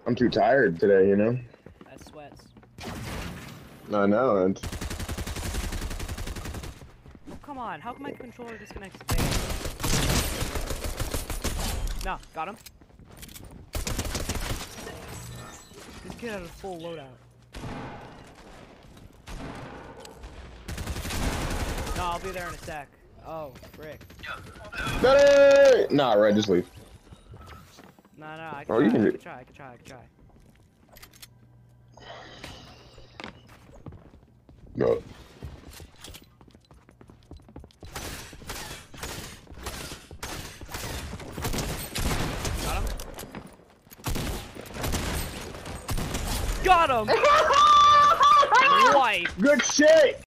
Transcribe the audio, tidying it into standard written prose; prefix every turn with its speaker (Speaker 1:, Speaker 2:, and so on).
Speaker 1: I'm too tired today, you know?
Speaker 2: That sweats.
Speaker 1: I know, and
Speaker 2: Oh, come on. How come my controller disconnects today? No, got him. This kid had a full loadout. No, I'll be there in a sec. Oh, frick.
Speaker 1: Betty! Nah, Red, just leave.
Speaker 2: No, I
Speaker 1: Oh, you
Speaker 2: can
Speaker 1: can
Speaker 2: try, I can try.
Speaker 1: No.
Speaker 2: Got him! Wife!
Speaker 1: Good shit!